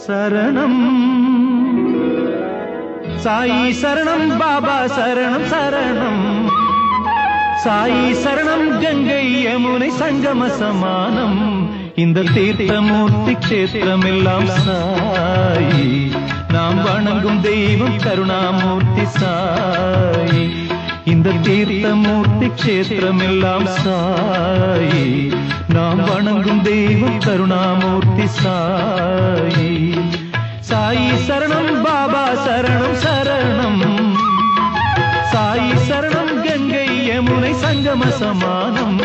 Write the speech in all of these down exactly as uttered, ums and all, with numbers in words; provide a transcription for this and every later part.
சரணம் சாயி சரணம் பாபா சரணம் சரணம் சாயி சரணம் கங்கை யமுனை சங்கம சமானம் இந்த தீர்த்தமூர்த்தி க்ஷேத்திரம் எல்லாம் சாயி நாம் வணங்கும் தெய்வம் கருணாமூர்த்தி சாயி இந்த தீர்த்தமூர்த்தி க்ஷேத்திரம் எல்லாம் சாயி நாம் வணங்கும் தெய்வம் கருணாமூர்த்தி சாயி சாயி சரணம் பாபா சரணம் சரணம் சாயி சரணம் கங்கை யமுனை சங்கம சமானம்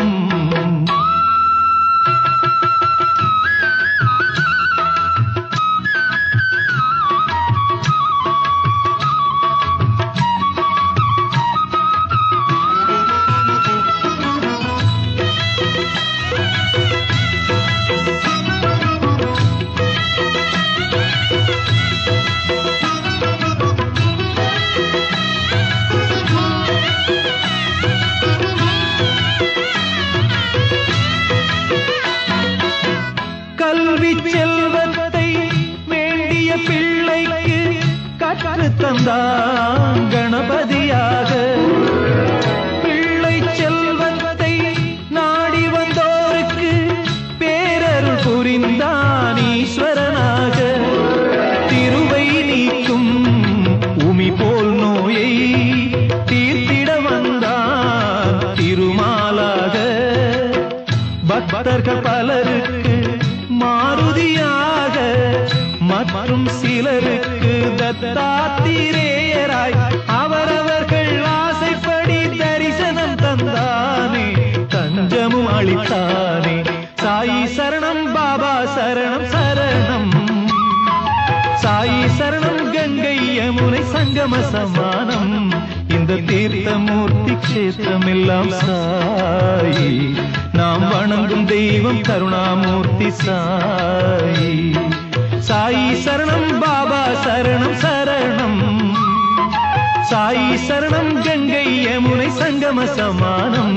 செல்வத்தை வேண்டிய பிள்ளைக்கு கற்று தந்தான் கணபதியாக பிள்ளை செல்வத்தை நாடி வந்தோருக்கு பேரருள் புரிந்தான் ஈஸ்வரனாக திருவை நீக்கும் உமி போல் நோயை தீர்த்திட வந்தான் திருமாலாக பக்தர்கள் பலருக்கு மாருதியாக மற்றும் சிலருக்கு தத்தாத்திரேயராய் அவரவர்கள் ஆசைப்படி தரிசனம் தந்தானே தஞ்சமும் அளித்தானே சாயி சரணம் பாபா சரணம் சரணம் சாயி சரணம் கங்கை யமுனை சங்கம சமானம் இந்த தீர்த்தமூர்த்தி க்ஷேத்திரம் எல்லாம் சாயி நாம் வணங்கும் தெய்வம் கருணாமூர்த்தி சாயி சாயி சரணம் பாபா சரணம் சரணம் சாயி சரணம் கங்கை யமுனை சங்கம சமானம்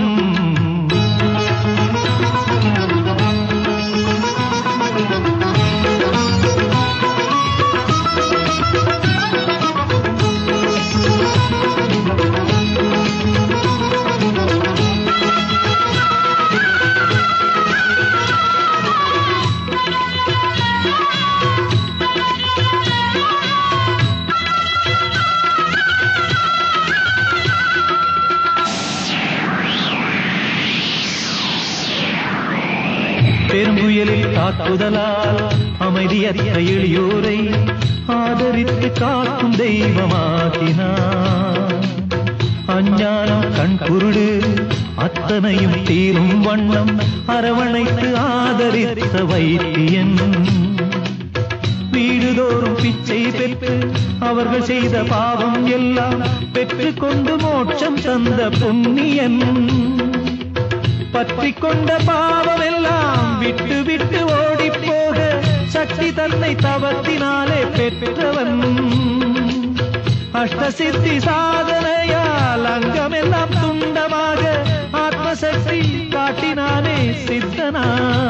பெரும்புயலில் தாக்குதலால் அமைதியற்ற எளியோரை ஆதரித்து காக்கும் தெய்வமாகினார் அஞ்ஞானம் கண் குருடு அத்தனையும் தீரும் வண்ணம் அரவணைத்து ஆதரித்த வைத்தியன் வீடுதோறும் பிச்சை பெற்று அவர்கள் செய்த பாவம் எல்லாம் பெற்றுக் கொண்டு மோட்சம் தந்த புண்ணியன் பற்றி கொண்ட பாவம் எல்லாம் விட்டு விட்டு ஓடி போக சக்தி தன்னை தவத்தினாலே பெற்றவன் அஷ்டசித்தி சாதனையால் அங்கமெல்லாம் துண்டமாக ஆத்மசக்தி காட்டினானே சித்தனா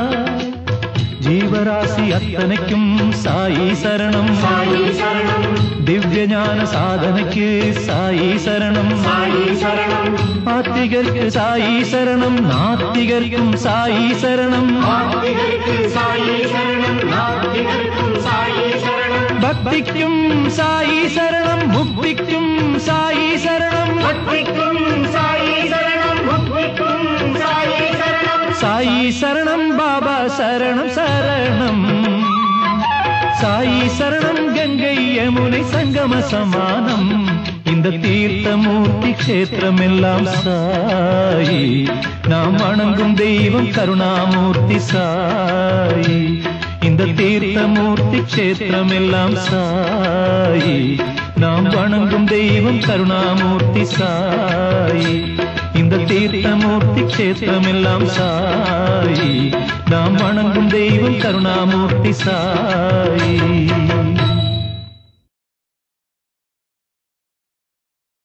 ஜீவராசி அத்தனைக்கும் சாயி சரணம் சாயி சரணம் திவ்ய ஞான சாதனைக்கு சாயி சரணம் சாயி சரணம் ஆத்திகர்க்கு சாயி சரணம் நாத்திகர்க்கும் சாயி சரணம் ஆத்திகர்க்கு சாயி சரணம் நாத்திகர்க்கும் சாயி சரணம் பக்திக்கும் சாயி சரணம் முக்திக்கும் சாயி சரணம் பக்திக்கும் சாயி சரணம் முக்திக்கும் சாயி சரணம் சாயி சரணம் பாபா சரணம் சரணம் சாயி சரணம் கங்கை யமுனை சங்கம சமானம் இந்த தீர்த்தமூர்த்தி க்ஷேத்திரம் எல்லாம் சாயி நாம் வணங்கும் தெய்வம் கருணாமூர்த்தி சாயி இந்த தீர்த்தமூர்த்தி க்ஷேத்திரம் எல்லாம் சாயி நாம் வணங்கும் தெய்வம் கருணாமூர்த்தி சாயி இந்த தீர்த்தமூர்த்தி க்ஷேத்திரம் எல்லாம் சாயி நாம் வணங்கும் தெய்வம் கருணாமூர்த்தி சாயி